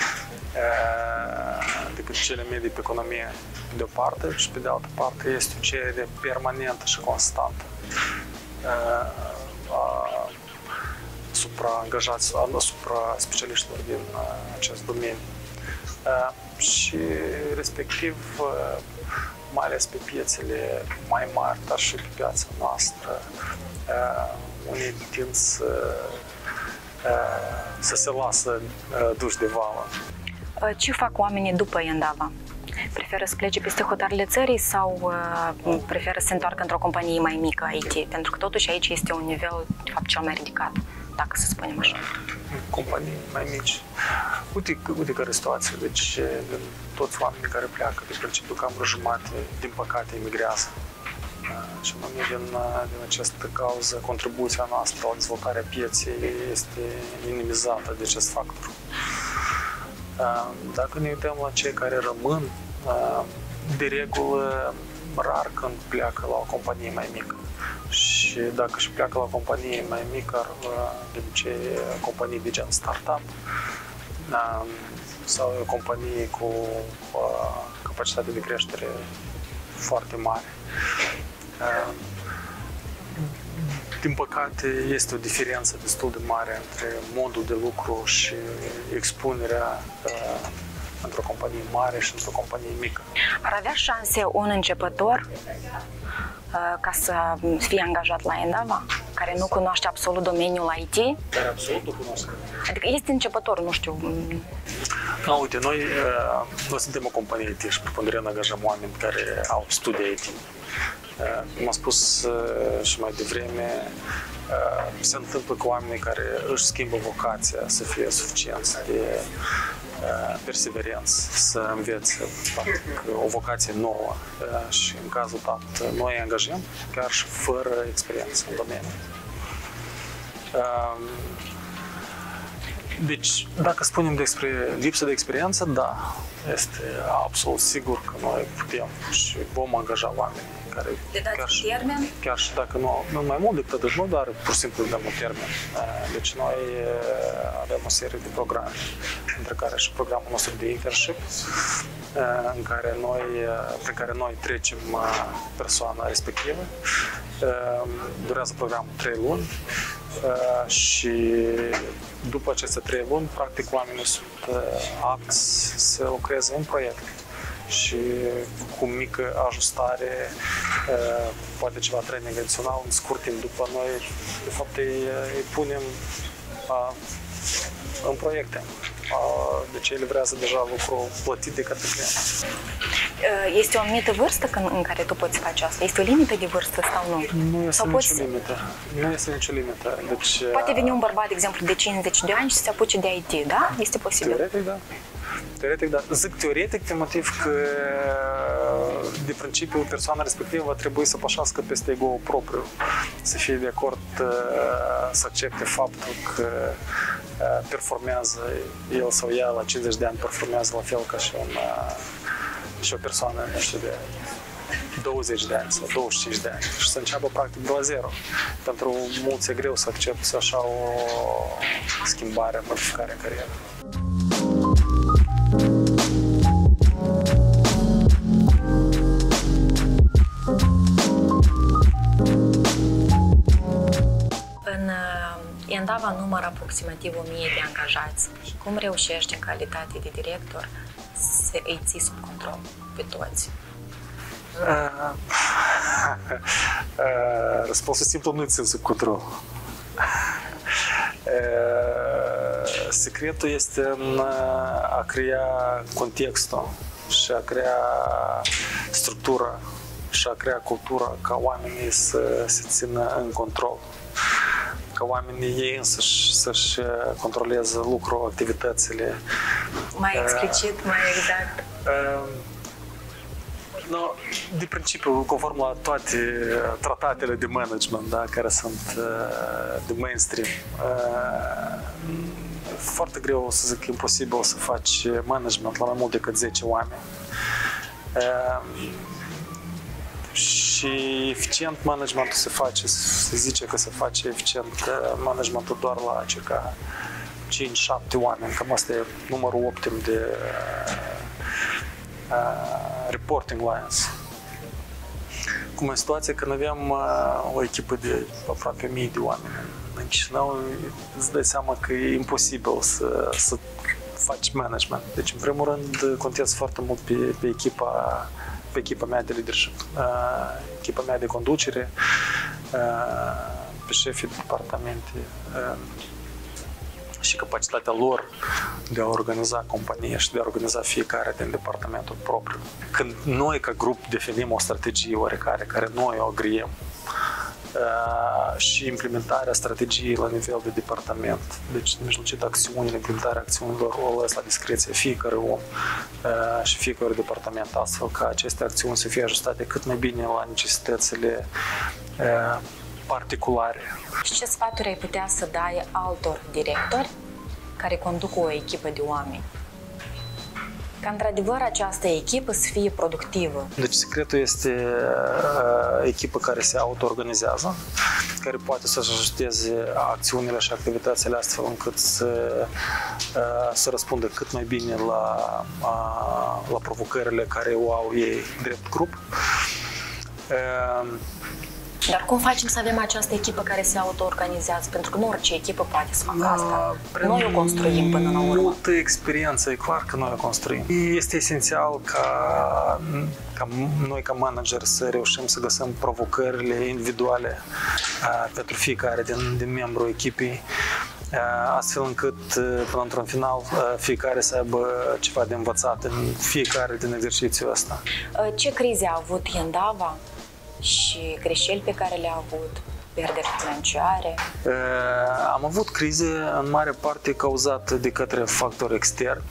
decât cele medii pe economie, de o parte, și pe de altă parte este o cerere permanentă și constantă asupra angajaților, asupra specialiștilor din acest domeniu. Și respectiv, mai ales pe piețele mai mari, dar și pe piața noastră, unii tind să, să se lasă duși de vală. Ce fac oamenii după Endava? Preferă să plece peste hotarele țării sau uh, preferă să se întoarcă într-o companie mai mică I T? Pentru că totuși aici este un nivel, de fapt, cel mai ridicat, dacă să spunem așa. Companii mai mici. Uite, uite care situație. Deci, toți oamenii care pleacă, de principiu, cam vreo jumate, din păcate, emigrează. Și anume, din, din această cauză, contribuția noastră la dezvoltarea pieței este minimizată de acest factor. Dacă ne uităm la cei care rămân, de regulă, rar când pleacă la o companie mai mică. Și dacă și pleacă la o companie mai mică, de obicei companii de gen startup sau o companie cu capacitate de creștere foarte mare. Din păcate, este o diferență destul de mare între modul de lucru și expunerea uh, într-o companie mare și într-o companie mică. Ar avea șanse un începător uh, ca să fie angajat la Endava, care nu cunoaște absolut domeniul I T? Care absolut nu cunosc. Adică este începător, nu știu. No, uite, noi, uh, noi suntem o companie I T și preponderent angajăm oameni care au studii I T. Cum am spus și mai devreme, se întâmplă cu oamenii care își schimbă vocația să fie suficienți de perseverenți, să învețe o vocație nouă și în cazul dat noi angajăm chiar și fără experiență în domeniu. Deci, dacă spunem despre lipsă de experiență, da, este absolut sigur că noi putem și vom angaja oameni care chiar și, chiar și dacă nu, nu mai mult decât atât, nu doar pur și simplu dăm un termen. Deci noi avem o serie de programe, între care și programul nostru de internship, în care noi, prin care noi trecem persoana respectivă. Durează programul trei luni și după aceste trei luni, practic, oamenii sunt apți să lucreze în proiect și cu mică ajustare, poate ceva training adițional, în scurt timp după noi, de fapt, îi, îi punem în proiecte. Deci ei livrează deja lucru plătit de către client. Este o anumită vârstă în care tu poți face asta? Este o limită de vârstă sau nu? Nu este sau nicio poți... limită. Nu este nicio limită. Deci, poate veni un bărbat, de exemplu, de cincizeci de ani și să se apuce de I T, da? Este posibil? Teoretic, da. Teoretic, da. Zic teoretic pe motiv că, de principiu, persoana respectivă va trebui să pășească peste ego-ul propriu, să fie de acord să accepte faptul că performează el sau ea la cincizeci de ani, performează la fel ca și, un, și o persoană, nu știu, de douăzeci de ani sau douăzeci și cinci de ani și să înceapă practic de la zero. Pentru mulți e greu să accepte așa o schimbare, modificare în carieră. În Endava număr aproximativ o mie de angajați. Cum reușești în calitate de director să îi ții sub control pe toți? Răspunsul simplu, nu-i țin sub control. Secretul este în a crea contextul și a crea structura și a crea cultura ca oamenii să se țină în control. Ca oamenii ei însăși să-și controleze lucrul, activitățile. Mai explicit, mai exact. No, de principiu, conform la toate tratatele de management, da, care sunt de mainstream, foarte greu, să zic, imposibil să faci management la mai mult decât zece oameni. Și eficient managementul se face, se zice că se face eficient managementul doar la circa cinci șapte oameni, cam asta e numărul optim de uh, reporting lines. Cum e situația când avem uh, o echipă de aproape mii de oameni în Chișinău, îți dai seama că e imposibil să, să faci management. Deci, în primul rând, contez foarte mult pe, pe echipa pe echipa mea de leadership, uh, echipa mea de conducere, uh, pe șefii de departamente uh, și capacitatea lor de a organiza compania și de a organiza fiecare din departamentul propriu. Când noi, ca grup, definim o strategie oarecare, care noi o agriem, Uh, și implementarea strategiei la nivel de departament. Deci, mijlocit acțiunile, implementarea acțiunilor o lăs la discreție fiecare om uh, și fiecare departament, astfel ca aceste acțiuni să fie ajustate cât mai bine la necesitățile uh, particulare. Și ce sfaturi ai putea să dai altor directori care conduc o echipă de oameni? Ca într-adevăr această echipă să fie productivă. Deci secretul este uh, echipă care se auto-organizează, care poate să-și ajusteze acțiunile și activitățile astfel încât să, uh, să răspundă cât mai bine la, uh, la provocările care o au ei drept grup. Uh, Dar cum facem să avem această echipă care se auto-organizează? Pentru că nu orice echipă poate să facă asta. Noi o construim până la urmă. Multă experiență, e clar că noi o construim. Este esențial ca, ca noi, ca manager, să reușim să găsim provocările individuale uh, pentru fiecare din, din membru echipei, uh, astfel încât, până într-un final, uh, fiecare să aibă ceva de învățat în fiecare din exercițiul ăsta. Ce crize a avut Yendava și greșeli pe care le-a avut, pierderi financiare? Uh, am avut crize în mare parte cauzate de către factori externi,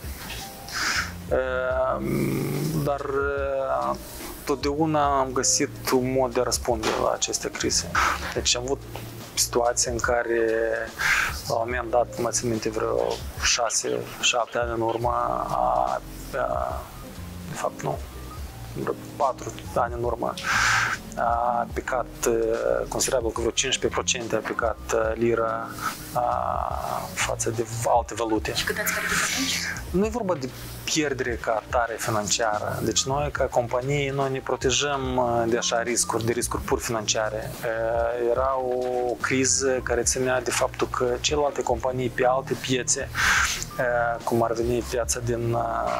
uh, dar uh, totdeauna am găsit un mod de a răspunde la aceste crize. Deci am avut situații în care, la un moment dat, mă țin minte, vreo șase șapte ani în urmă, a, a, de fapt nu, vreo patru ani în urmă, a picat considerabil cu vreo cincisprezece la sută a picat lira a, față de alte valute. Și cât ați pierdut atunci? Nu e vorba de pierdere ca atare financiară. Deci noi, ca companie, noi ne protejăm de așa riscuri, de riscuri pur financiare. Era o criză care ținea de faptul că celelalte companii pe alte piețe, cum ar veni piața din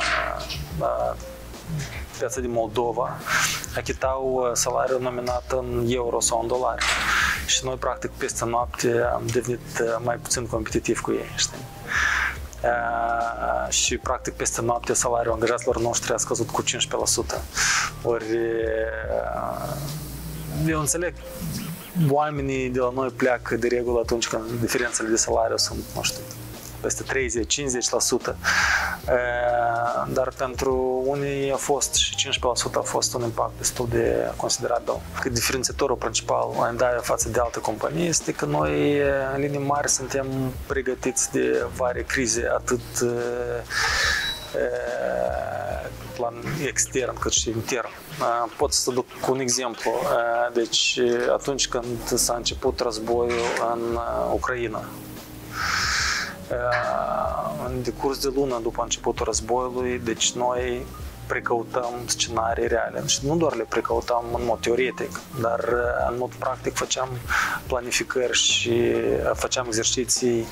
piața din Moldova, achitau salariul nominat în euro sau în dolari. Și noi, practic, peste noapte am devenit mai puțin competitiv cu ei, știi? Uh, și, practic, peste noapte salariul angajaților noștri a scăzut cu cincisprezece la sută. Ori, uh, eu înțeleg, oamenii de la noi pleacă de regulă atunci când diferențele de salariu sunt, nu știu, peste treizeci la cincizeci la sută. Dar pentru unii a fost și cincisprezece la sută a fost un impact destul de considerabil. Că diferențiatorul principal la Yendava față de alte companii este că noi, în linii mari, suntem pregătiți de vari crize, atât plan extern cât și intern. Pot să duc cu un exemplu. Deci, atunci când s-a început războiul în Ucraina, în decurs de lună după începutul războiului, deci noi precăutăm scenarii reale. Și nu doar le precăutăm în mod teoretic, dar în mod practic făceam planificări și făceam exerciții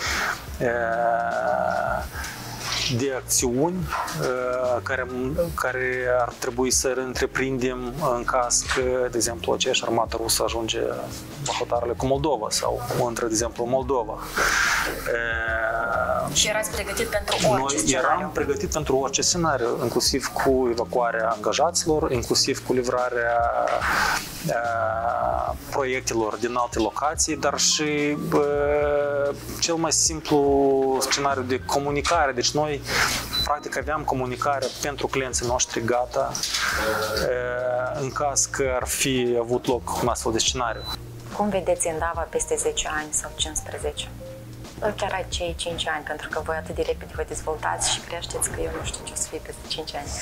de acțiuni care, care ar trebui să le întreprindem în caz că, de exemplu, aceeași armată rusă ajunge la hotarele cu Moldova sau între, de exemplu, Moldova. Și erați pregătit pentru orice Noi scenariu? eram pregătit pentru orice scenariu, inclusiv cu evacuarea angajaților, inclusiv cu livrarea uh, proiectelor din alte locații, dar și uh, cel mai simplu scenariu de comunicare. Deci noi practic aveam comunicarea pentru clienții noștri gata în caz că ar fi avut loc un astfel de scenariu. Cum vedeți Endava peste zece ani sau cincisprezece? Chiar acei cinci ani, pentru că voi atât de repede vă dezvoltați și creșteți că eu nu știu ce o să fie peste cinci ani.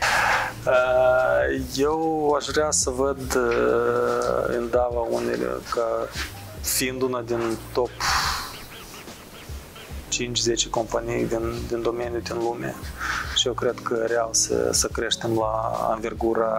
Eu aș vrea să văd Endava unele ca fiind una din top cinci zece companii din, din domeniul din lume și eu cred că real să, să creștem la anvergura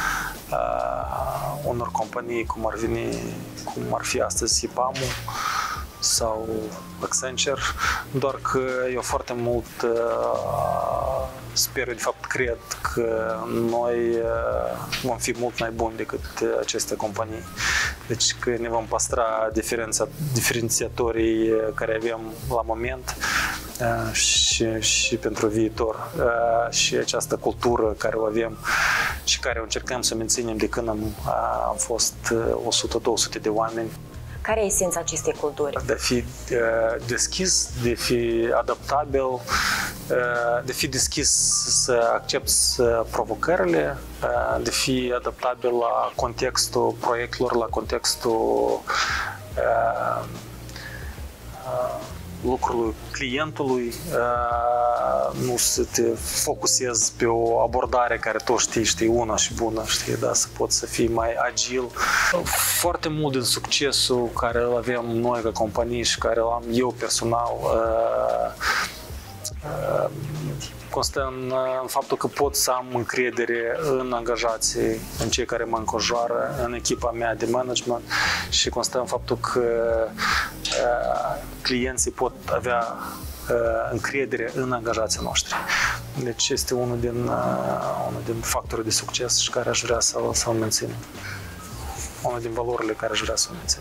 uh, unor companii cum ar veni, cum ar fi astăzi I P A M-ul sau Accenture, doar că eu foarte mult uh, sper, de fapt cred că noi uh, vom fi mult mai buni decât aceste companii. Deci că ne vom păstra diferențiatorii care avem la moment uh, și, și pentru viitor. Uh, și această cultură care o avem și care o încercăm să menținem de când am, am fost o sută două sute de oameni. Care e esența acestei culturi? De a fi uh, deschis, de a fi adaptabil, uh, de a fi deschis să accepti provocările, uh, de a fi adaptabil la contextul proiectelor, la contextul uh, uh, lucrului clientului, uh, nu să te focusezi pe o abordare care tu știi, știi, una și bună, știi, da, să poți să fii mai agil. Foarte mult din succesul care îl avem noi ca companii și care l-am eu personal uh, uh, constă în, în faptul că pot să am încredere în angajații, în cei care mă înconjoară, în echipa mea de management și constă în faptul că uh, clienții pot avea uh, încredere în angajații noștri. Deci este unul din, uh, unul din factorii de succes și care aș vrea să-l, să-l mențin. Unul din valorile care aș vrea să-l mențin.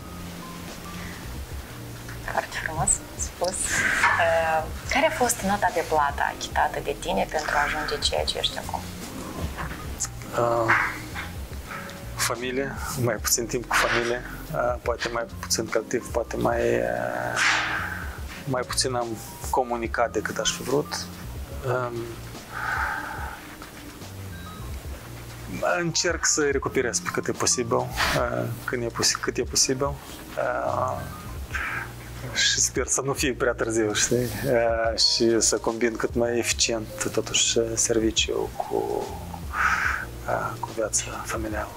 Foarte frumos spus. Care a fost nota de plată achitată de tine pentru a ajunge ceea ce ești acum? Uh, familie, mai puțin timp cu familie, uh, poate mai puțin creativ, poate mai, uh, mai puțin am comunicat decât aș fi vrut. Um, încerc să recuperez pe cât e posibil, uh, când e posi- cât e posibil. Uh, Și sper să nu fie prea târziu, știi? Și să combin cât mai eficient, totuși, serviciul cu, cu viața familială.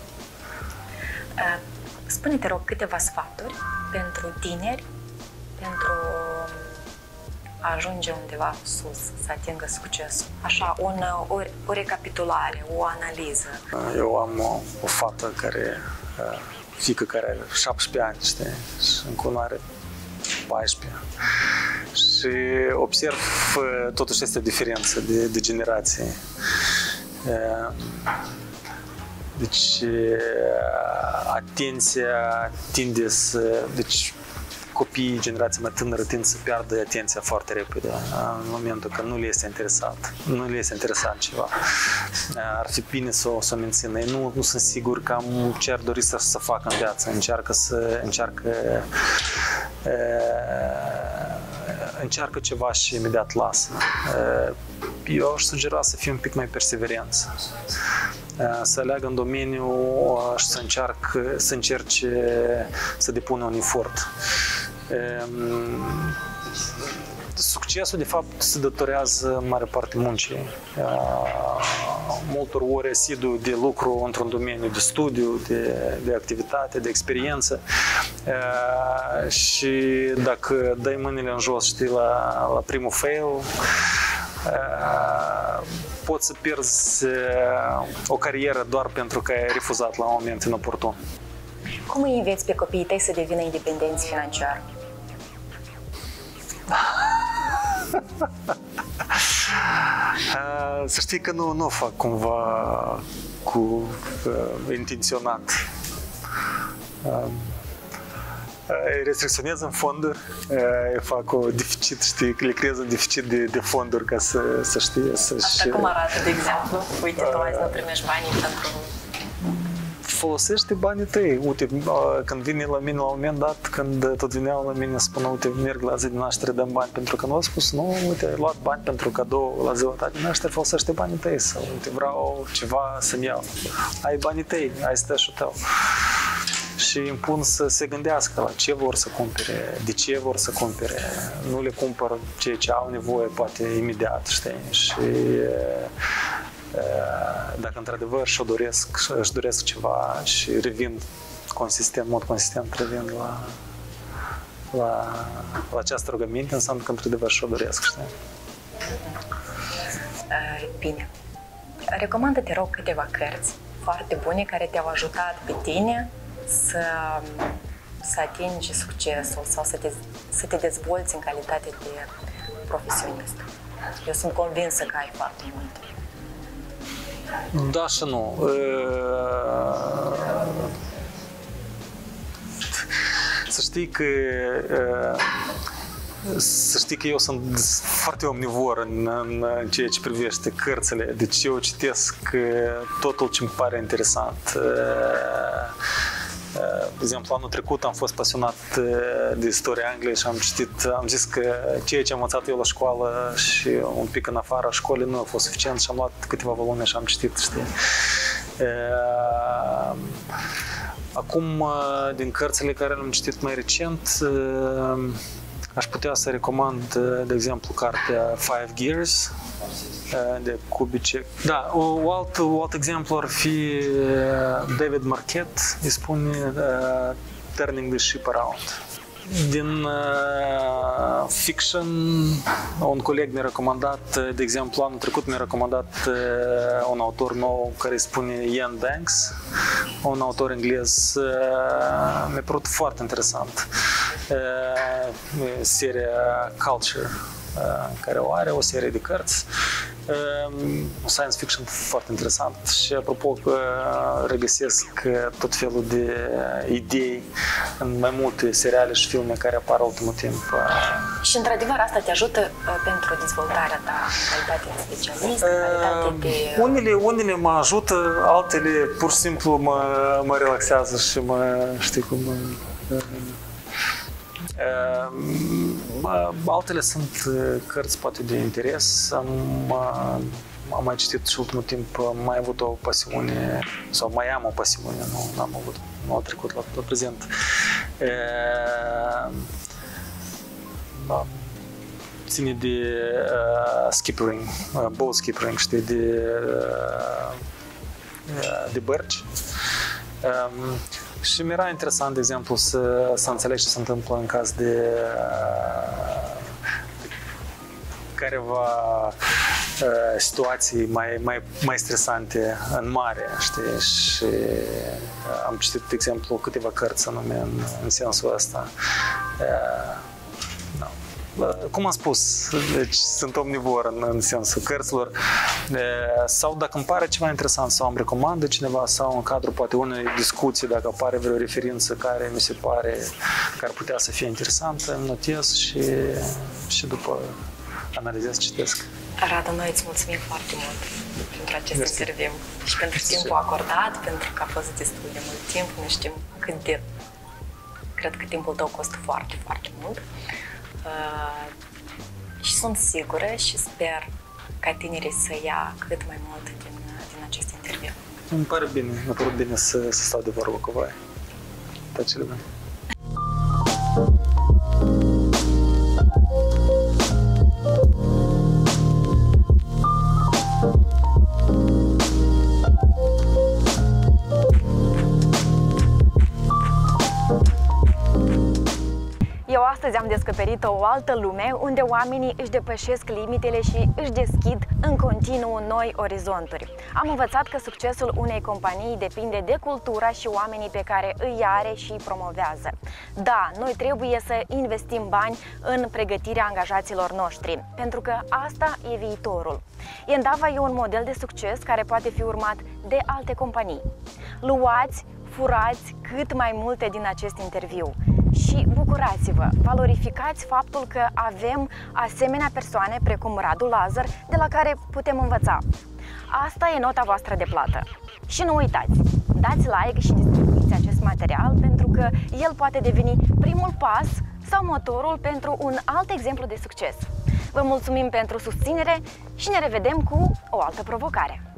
Spune, te rog, câteva sfaturi pentru tineri, pentru a ajunge undeva sus, să atingă succesul. Așa, un, o, o recapitulare, o analiză. Eu am o, o fată care, fiică care are șaptesprezece ani, știi? Și încă nu are paisprezece. Și observ totuși este o diferență de, de generație. Deci atenția tinde să... Deci copiii, generația mai tânără, tind să piardă atenția foarte repede în momentul că nu le este interesat. Nu le este interesant ceva. Ar fi bine să o, să o mențină. Ei nu, nu sunt sigur cam ce ar dori să, să facă în viață. Încearcă să... Încearcă, încearcă ceva și imediat lasă. Eu aș sugera să fie un pic mai perseverență. Să aleagă în domeniu și să, încearcă, să încerce să depună un efort. Succesul, de fapt, se datorează în mare parte muncii. Multor ore asidu de lucru într-un domeniu de studiu, de, de activitate, de experiență. Și dacă dai mâinile în jos, știi, la, la primul fail, poți să pierzi o carieră doar pentru că ai refuzat la un moment inoportun. Cum îi înveți pe copiii tăi să devină independenți financiar? Să știi că nu, nu o fac cumva cu uh, intenționat. Uh, îi restricționez în fonduri, îi fac o deficit, știi, le creez un deficit de, de fonduri ca să, să știe să-și... Asta cum arată, de exemplu? Uite, tu azi nu primești banii pentru... folosește banii tăi. Uite, când vine la mine la un moment dat, când tot vineau la mine, spună, uite, merg la zi de naștere, dăm bani, pentru că nu a spus, nu, uite, ai luat bani pentru cadou la ziua ta de naștere, folosește banii tăi, sau uite, vreau ceva să-mi iau. Ai banii tăi, ai stășul tău. Și impun să se gândească la ce vor să cumpere, de ce vor să cumpere. Nu le cumpăr ceea ce au nevoie, poate, imediat, știi? Și dacă într-adevăr și-o doresc, își doresc ceva și revin consistent, mod consistent, revin la, la, la această rugăminte, înseamnă că într-adevăr și-o doresc, știi? Bine. Recomandă, te rog, câteva cărți foarte bune care te-au ajutat pe tine să, să atingi succesul sau să te, să te dezvolți în calitate de profesionist. Eu sunt convinsă că ai foarte multe. Da și nu. Să știi că să știi că eu sunt foarte omnivor în, în ceea ce privește cărțile. Deci eu citesc totul ce îmi pare interesant. De exemplu, anul trecut am fost pasionat de istoria Angliei și am citit, am zis că ceea ce am învățat eu la școală și un pic în afara școlii nu a fost suficient și am luat câteva volume și am citit, știi. Acum, din cărțile care le-am citit mai recent, aș putea să recomand, de exemplu, cartea Five Gears de Kubitschek. Da, o alt, o alt exemplu ar fi David Marquette, îi spune uh, Turning the Ship Around. Din uh, fiction, un coleg mi-a recomandat, de exemplu, anul trecut mi-a recomandat uh, un autor nou care îi spune Ian Banks, un autor englez, uh, mi-a părut foarte interesant. Uh, seria Culture, uh, care o are, o serie de cărți. Un science fiction foarte interesant și apropo că regăsesc tot felul de idei în mai multe seriale și filme care apar ultimul timp. Și într-adevăr asta te ajută pentru dezvoltarea ta în calitate de specialist, în calitate de... Unele, unele mă ajută, altele pur și simplu mă, mă relaxează și mă, știi cum... Altele sunt cărți poate de interes. Am, am mai citit și ultimul timp, am mai avut o pasiune, sau mai am o pasiune, nu am avut, nu a trecut la, la prezent. E, da, ține de uh, skippering, uh, bow skippering, știi, de, uh, de bărci. Um, Și mi-era interesant, de exemplu, să, să înțelegi ce se întâmplă în caz de uh, careva uh, situații mai, mai, mai stresante în mare, știi? Și uh, am citit, de exemplu, câteva cărți anume în, în sensul ăsta. Uh, no. Cum am spus, deci sunt omnivor în, în sensul cărților, sau dacă îmi pare ceva interesant sau îmi recomandă cineva sau în cadrul poate unei discuții, dacă apare vreo referință care mi se pare că ar putea să fie interesantă, îmi notez și, și după analizez, citesc. Radu, noi îți mulțumim foarte mult pentru acest Mersi. interviu și pentru timpul acordat, pentru că a fost destul de mult timp. Noi știm cât de... Cred că timpul tău costă foarte, foarte mult. Uh, și sunt sigură și sper ca tinerii să ia cât mai mult din, din acest interviu. Îmi pare bine, mi-a părut bine să, să stau de vorbă cu voi. Toate cele bune. Eu astăzi am descoperit o altă lume unde oamenii își depășesc limitele și își deschid în continuu noi orizonturi. Am învățat că succesul unei companii depinde de cultura și oamenii pe care îi are și îi promovează. Da, noi trebuie să investim bani în pregătirea angajaților noștri, pentru că asta e viitorul. Endava e un model de succes care poate fi urmat de alte companii. Luați, furați cât mai multe din acest interviu și bucurați-vă, valorificați faptul că avem asemenea persoane precum Radu Lazar de la care putem învăța. Asta e nota voastră de plată. Și nu uitați, dați like și distribuiți acest material pentru că el poate deveni primul pas sau motorul pentru un alt exemplu de succes. Vă mulțumim pentru susținere și ne revedem cu o altă provocare!